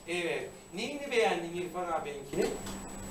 Evet. Neyini beğendin İrfan abinkini? Yani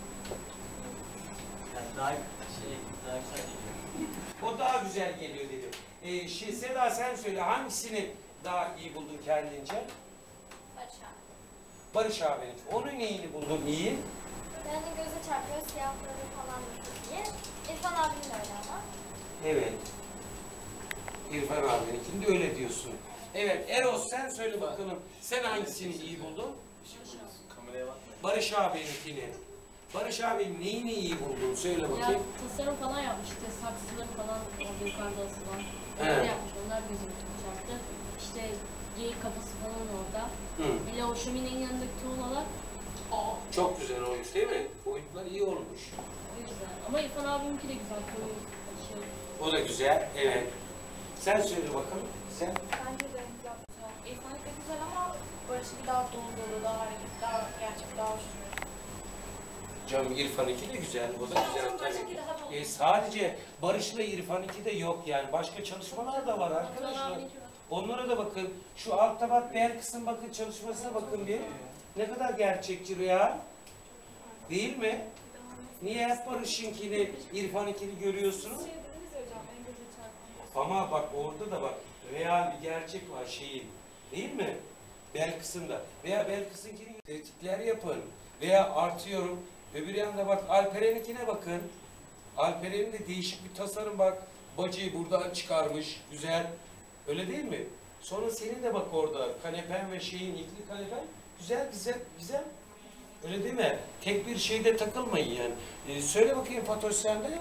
daha güzel geliyor. O daha güzel geliyor dedim. Seda sen söyle hangisini daha iyi buldun kendince? Barış abi. Barış abinin. Onun neyini buldun iyi? Yani göze çarpıyor, siyahları falan da çok iyi. İrfan abinin de öyle ama. Evet. İrfan abininkini de öyle diyorsun. Evet Eros sen söyle bakalım. Sen hangisini iyi buldun? Kameraya bakmayın. Barış abininkini. Barış abinin neyini iyi buldun? Söyle Ya bakayım. tasarım falan yapmış işte saksıları falan orada yukarıda asılan. Evet. Onlar yapmış, onlar gözümü çok çarptı. İşte geyik kafası falan orada. Hı. Hele o şöminenin yanındaki tuğlalar Çok güzel olmuş değil mi? Boyutlar iyi olmuş. o güzel. Ama İrfan abiminki de güzel koyu şey. O da güzel. Evet. Sen söyle bakalım. Sen? Bence de güzel. İrfan'ı da güzel ama Barış'ı daha dolu dolu, daha hareketli, daha gerçek, daha hoş. Canım İrfan'ınki de güzel. O da güzel tabii. Sadece Barış'la İrfan'ınki de yok yani. Başka çalışmalar da var arkadaşlar. Onlara da bakın. Şu altta bak Belkıs'ın bakın çalışmasına bakın bir. Ne kadar gerçekçi real. Değil mi? Niye hep Barış'ınkini, İrfan'ınkini görüyorsunuz? Şey dediniz ya hocam, en göze çarpan. Ama bak orada da bak real bir gerçek var şeyin. Değil mi? Belkıs'ın da. Veya Belkıs'ınkini tetkikler yapın. Veya artıyorum. Öbür yanda bak Alperen'inkine bakın. Alperen'in de değişik bir tasarım bak. Bacayı buradan çıkarmış. Güzel. Öyle değil mi? Sonra senin de bak orada kanepen ve şeyin ikili kanepen. Güzel, güzel, güzel. Öyle değil mi? Tek bir şeyde takılmayın yani. Söyle bakayım Fatoş sen de.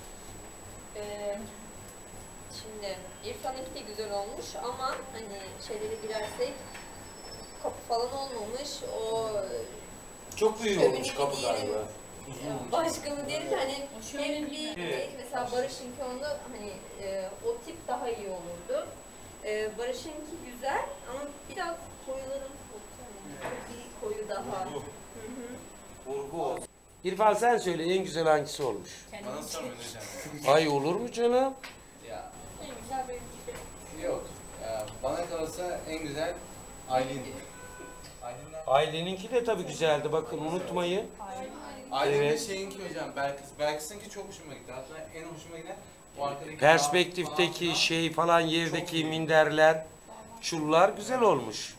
Şimdi İrfan'ınki de güzel olmuş ama hani şeylere girersek kapı falan olmamış. O Çok büyük şöyle olmuş bir kapı diyelim. galiba. Başka mı deriz hani Şöyle hem bir- bir Evet. mesela Barış'ınki onda hani o tip daha iyi olurdu. Barış'ınki güzel ama biraz koyuların bir koyu daha. Hı hı. Vurgu olsun. İrfan sen söyle en güzel hangisi olmuş? Bana sormayın hocam. Ay olur mu canım? Ya En güzel benimki. yok. Ya, bana kalırsa en güzel Aylin. Aylin'den. Aileninki de tabii güzeldi bakın unutmayın. Aylin'in Evet. şeyinki hocam. Belkıs'ınki çok hoşuma gitti. Hatta en hoşuma giden bu arkadaki Perspektifteki falan. şey falan yerdeki minderler, şunlar güzel olmuş.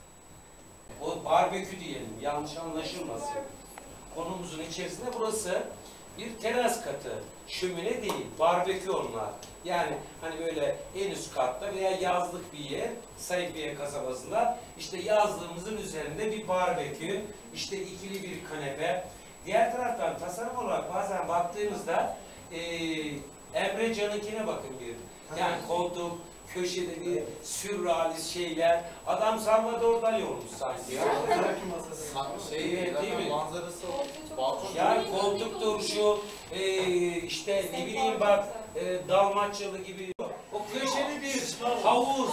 O barbekü diyelim yanlış anlaşılmasın. Konumuzun içerisinde burası bir teras katı. Şömine değil, barbekü onlar. Yani hani böyle en üst katta veya yazlık bir yer, Saifiye kasabasında işte yazlığımızın üzerinde bir barbekü, işte ikili bir kanepe. Diğer taraftan tasarım olarak bazen baktığımızda Emre Can'ınkine bakın bir. Yani koltuk, köşede bir sürrealist şeyler. Adam Salvador Dali olmuş sanki ya. Şey Evet, değil mi? manzarası balkon. Yani koltuk duruşu, işte ne bileyim bak Dalmaçyalı gibi. O köşeli bir havuz,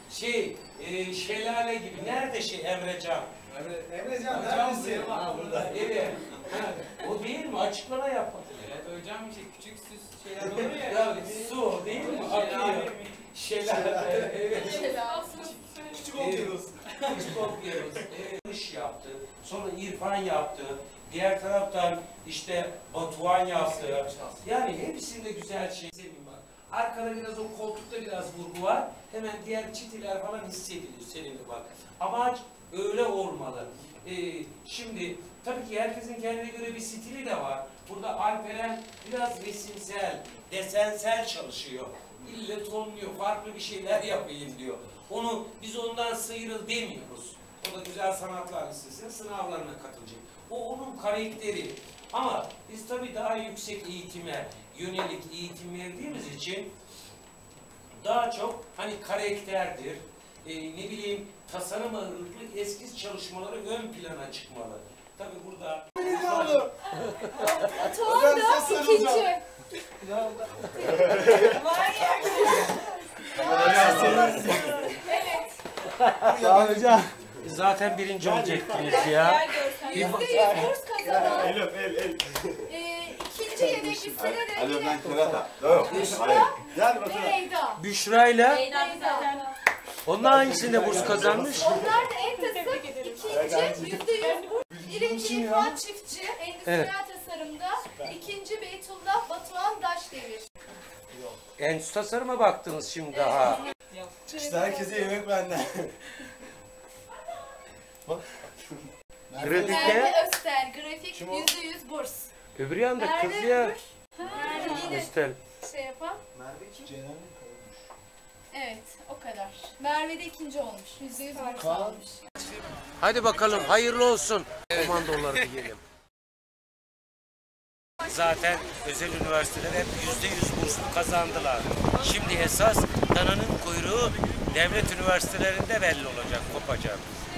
şelale gibi. Nerede Emrecan? Emrecan neredesin? Burada. Evet. Ha, o değil mi? Açıklama yap. Evet hocam işte küçük süs şeyler olur ya. Ya su değil mi? Akıyor. Şelale. Evet. Küçük okyanus. Küçük okyanus. Iş yaptı. Sonra İrfan yaptı. Diğer taraftan işte Batuhan yaptı. Yani hepsinde güzel şey. Bak. Arkada biraz o koltukta biraz vurgu var. Hemen diğer çitiler falan hissediliyor senin de bak. Amaç öyle olmalı. Şimdi tabii ki herkesin kendine göre bir stili de var. Burada Alperen biraz resimsel, desensel çalışıyor. İlle tonluyor, farklı bir şeyler yapayım diyor. Biz ondan sıyrıl demiyoruz. O da Güzel Sanatlar Lisesi'nin sınavlarına katılacak. O onun karakteri. Ama biz tabii daha yüksek eğitime yönelik eğitim verdiğimiz için daha çok hani karakterdir, ne bileyim tasarım ağırlıklı eskiz çalışmaları ön plana çıkmalı. Tabii burada... Tuğan da ikinci. Evet. Zaten birinci olacaktınız ya. %100 burs kazanan. İkinci yedek listede de yine ve Leyda. Büşra'yla Leyda. onlar hangisinde burs kazanmış? Onlar da en tası Tebrik ederim. İkinci %100 burs. Birinci İrfan Çiftçi, endüstriyel tasarımda. İkinci Beytullah Batuhan Daşdemir. Endüstri tasarıma baktınız şimdi daha. İşte herkese yemek benden. Grafikte Merve Öster, grafik %100 burs. öbür yanda kız Merve ya. Ömür. Yine Östel. şey yapan. Merve kim? Cenan Evet, o kadar. Merve de ikinci olmuş. %100 burs Kaan. almış. Hadi bakalım hayırlı olsun. Komandoları diyelim. Zaten özel üniversiteler hep %100 burslu kazandılar. Şimdi esas dananın kuyruğu devlet üniversitelerinde belli olacak, kopacak.